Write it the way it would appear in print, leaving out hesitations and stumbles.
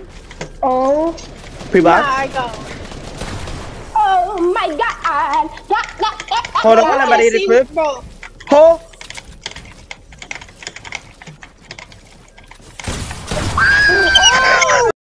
Oh Pre-box. my god. Oh my god. Hold on, I'm about to eat it, Crib. Bro. Hold.